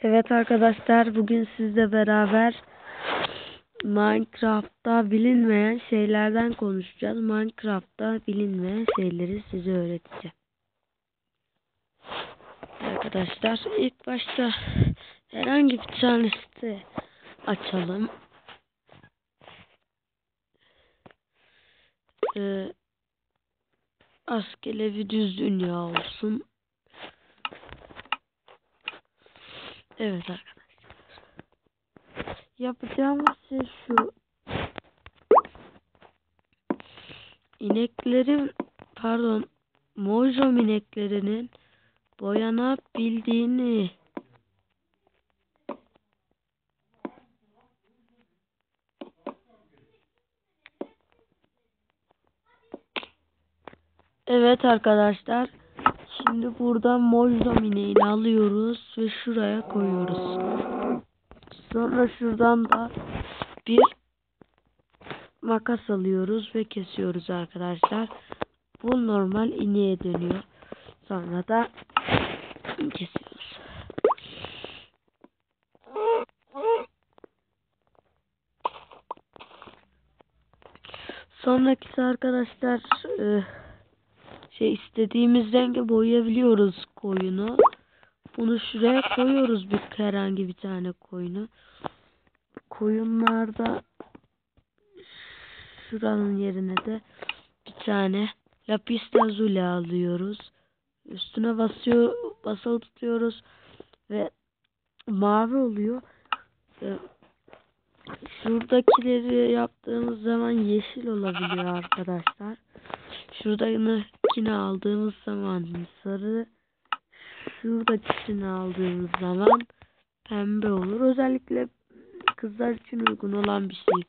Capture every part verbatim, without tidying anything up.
Evet arkadaşlar, bugün sizle beraber Minecraft'ta bilinmeyen şeylerden konuşacağız. Minecraft'ta bilinmeyen şeyleri size öğreteceğim. Arkadaşlar ilk başta herhangi bir tanesi açalım. Ee, Askelevi düz dünya olsun. Evet arkadaşlar. Yapacağımız şey şu. İneklerin pardon Mojom ineklerinin boyanabildiğini Evet arkadaşlar, şimdi buradan Mojom ineğini alıyoruz ve şuraya koyuyoruz. Sonra şuradan da bir makas alıyoruz ve kesiyoruz arkadaşlar. Bu normal ineğe dönüyor. Sonra da kesiyoruz. Sonrakisi arkadaşlar e, şey istediğimiz renge boyayabiliyoruz koyunu. Bunu şuraya koyuyoruz, bir herhangi bir tane koyunu. Koyunlarda şuranın yerine de bir tane lapis lazuli alıyoruz. Üstüne basıyor, basılı tutuyoruz ve mavi oluyor. Ee, şuradakileri yaptığımız zaman yeşil olabiliyor arkadaşlar. Şuradakini aldığımız zaman sarı, şuradakini aldığımız zaman pembe olur. Özellikle kızlar için uygun olan bir şey.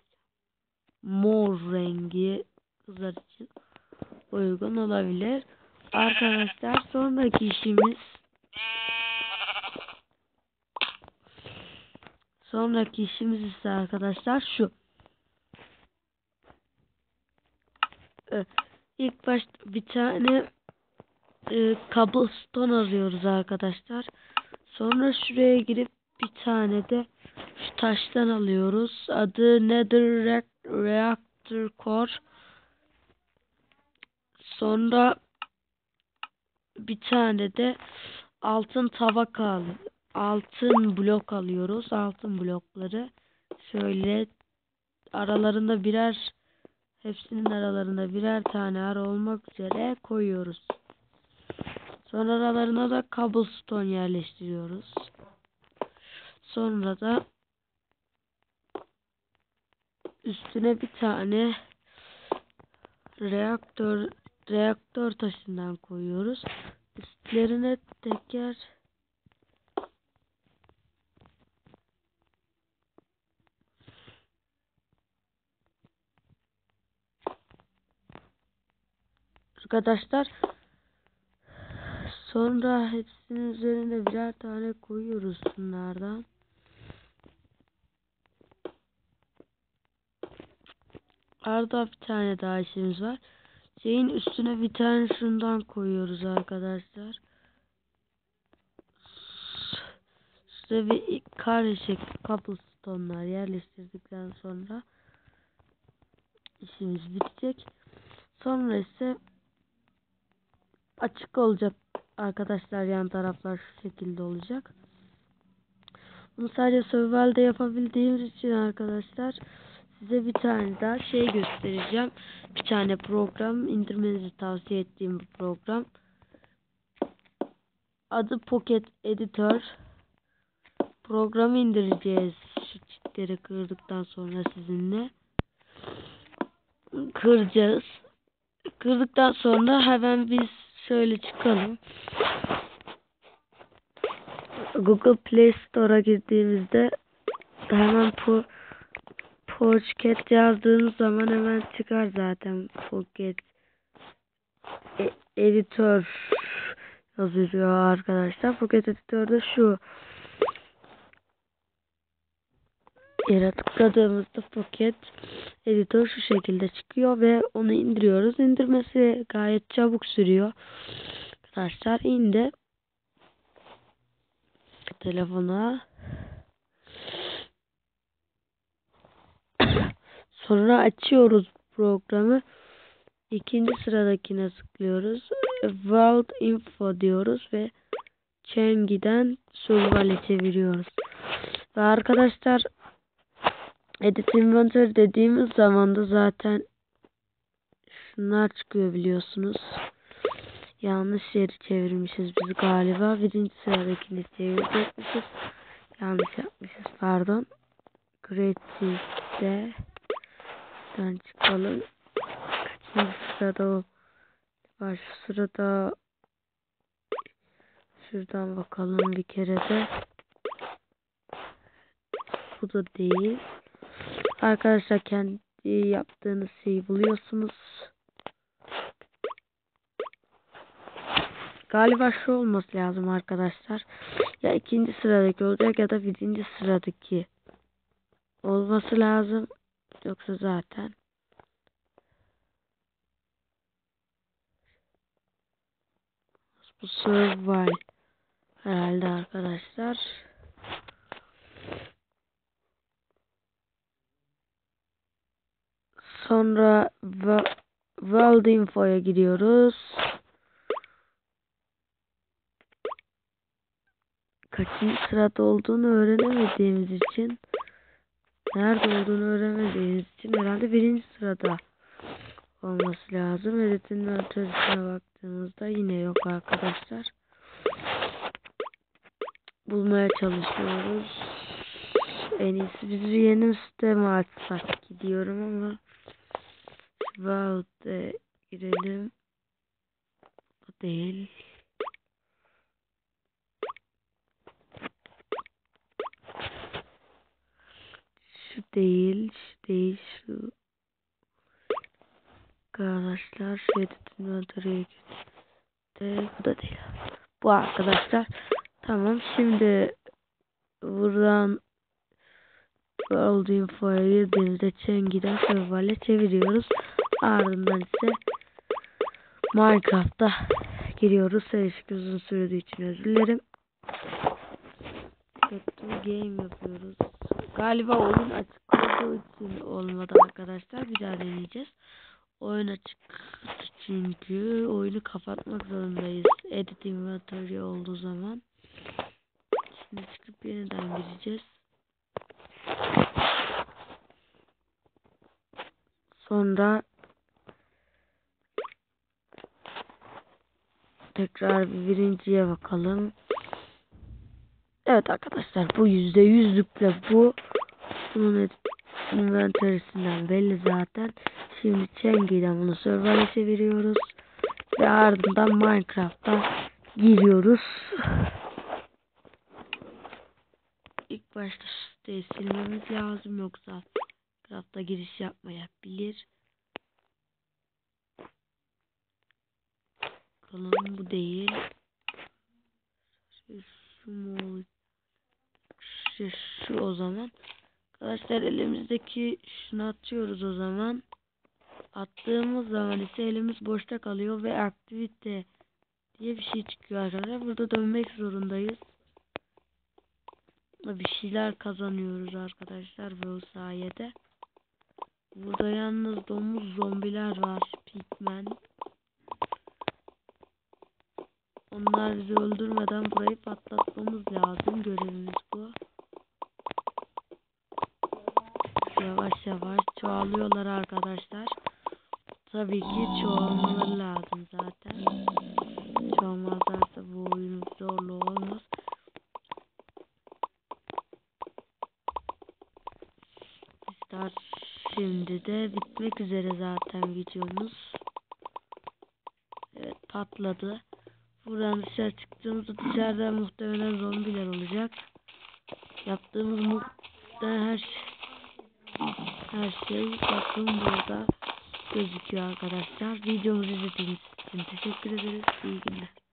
Mor rengi kızlar için uygun olabilir. Arkadaşlar sonraki işimiz sonraki işimiz ise arkadaşlar şu. Ee, ilk başta bir tane e, cobblestone arıyoruz arkadaşlar. Sonra şuraya girip bir tane de şu taştan alıyoruz. Adı Nether Reactor Core. Sonra bir tane de altın tabaka al, altın blok alıyoruz. Altın blokları şöyle aralarında birer, hepsinin aralarında birer tane ara olmak üzere koyuyoruz. Sonra aralarına da cobblestone yerleştiriyoruz. Sonra da üstüne bir tane reaktör reaktör taşından koyuyoruz. Üstlerine teker arkadaşlar, sonra hepsinin üzerine birer tane koyuyoruz bunlardan. Arada bir tane daha işimiz var. Şeyin üstüne bir tane şundan koyuyoruz arkadaşlar. İşte bir kare şekli cobblestone'lar yerleştirdikten sonra işimiz bitecek. Sonra ise açık olacak arkadaşlar, yan taraflar şu şekilde olacak. Bunu sadece survival'de yapabildiğimiz için arkadaşlar size bir tane daha şey göstereceğim. Bir tane program indirmenizi tavsiye ettiğim bir program. Adı Pocket Editor. Programı indireceğiz şu çitleri kırdıktan sonra sizinle. Kıracağız. Kırdıktan sonra hemen biz şöyle çıkalım. Google Play Store'a girdiğimizde hemen po Pocket yazdığınız zaman hemen çıkar zaten. Pocket e Editor yazıyor arkadaşlar. Pocket Editor'da şu yere tıkladığımızda Pocket Editor şu şekilde çıkıyor ve onu indiriyoruz. İndirmesi gayet çabuk sürüyor. Arkadaşlar indi. telefona. Sonra açıyoruz programı. İkinci sıradakine tıklıyoruz. World Info diyoruz ve Chengi'den Survival'e çeviriyoruz. Ve arkadaşlar Edit Inventory dediğimiz zaman da zaten şunlar çıkıyor biliyorsunuz. Yanlış yeri çevirmişiz biz galiba. Birinci sıradakini çevirecekmişiz. Yanlış yapmışız pardon. Creative'de buradan çıkalım. Kaçıncı sırada o? Var şu sırada. Şuradan bakalım bir kere de. Bu da değil. Arkadaşlar kendi yaptığınız şeyi buluyorsunuz. Galiba şu olması lazım arkadaşlar. Ya ikinci sıradaki olacak ya da birinci sıradaki olması lazım. Yoksa zaten bu survival herhalde arkadaşlar. Sonra World Info'ya giriyoruz. Kaçıncı sırada olduğunu öğrenemediğimiz için, nerede olduğunu öğrenemediğimiz için herhalde birinci sırada olması lazım. Edit'in mentorusuna baktığımızda yine yok arkadaşlar. Bulmaya çalışıyoruz. En iyisi biz bir yeni sistemi açsak gidiyorum ama World'e girelim. Bu değil. Şu değil, şu değil, şu. Arkadaşlar şu Edit Inventory'e girdi. Bu da değil. Bu arkadaşlar. Tamam, şimdi buradan World Info'ya girdiğimizde Chengi'den Survival'e çeviriyoruz. Ardından ise Minecraft'ta giriyoruz. Serişik uzun sürdüğü için özür dilerim. Game yapıyoruz. Galiba oyun açık olduğu için olmadı arkadaşlar. Bir daha deneyeceğiz. Oyun açık çünkü oyunu kapatmak zorundayız. Edit Inventory olduğu zaman. Şimdi çıkıp yeniden gireceğiz. Sonra tekrar bir birinciye bakalım. Evet arkadaşlar, bu yüzde yüzlükle bu. Bunun inventory'sinden belli zaten. Şimdi Chengi'den bunu Survival'e çeviriyoruz. Ve ardından Minecraft'a giriyoruz. İlk başta şu siteyi silmemiz lazım, yoksa Minecraft'a giriş yapmayabilir. Bakalım, bu değil. Şu, şu mu? Şu, şu o zaman. Arkadaşlar elimizdeki şunu atıyoruz o zaman. Attığımız zaman ise elimiz boşta kalıyor ve aktivite diye bir şey çıkıyor arkadaşlar. Burada dönmek zorundayız. Bir şeyler kazanıyoruz arkadaşlar bu sayede. Burada yalnız domuz zombiler var. Pigmen. Onlar bizi öldürmeden burayı patlatmamız lazım. Görevimiz bu. Yavaş yavaş çoğalıyorlar arkadaşlar. Tabii ki çoğalmaları lazım zaten. Çoğalmazlarsa bu oyunun zorlu olmaz. Bizler şimdi de bitmek üzere zaten videomuz. Evet, patladı. Buradan dışarı çıktığımızda dışarıda muhtemelen zombiler olacak. Yaptığımız muhtemelen her şey, her şey bakın burada gözüküyor arkadaşlar. Videomuzu izlediğiniz için teşekkür ederiz. İyi günler.